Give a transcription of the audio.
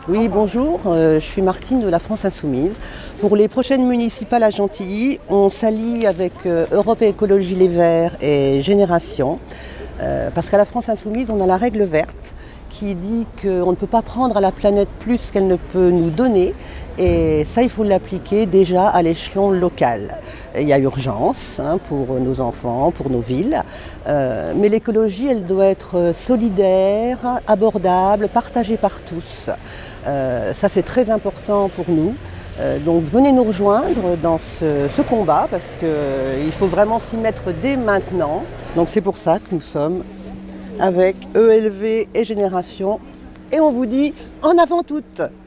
Oui, bonjour, je suis Martine de la France Insoumise. Pour les prochaines municipales à Gentilly, on s'allie avec Europe Écologie Les Verts et Génération. Parce qu'à la France Insoumise, on a la règle verte qui dit qu'on ne peut pas prendre à la planète plus qu'elle ne peut nous donner. Et ça, il faut l'appliquer déjà à l'échelon local. Il y a urgence pour nos enfants, pour nos villes. Mais l'écologie, elle doit être solidaire, abordable, partagée par tous. Ça, c'est très important pour nous. Donc venez nous rejoindre dans ce combat parce qu'il faut vraiment s'y mettre dès maintenant. Donc c'est pour ça que nous sommes avec ELV et Génération. Et on vous dit en avant toutes!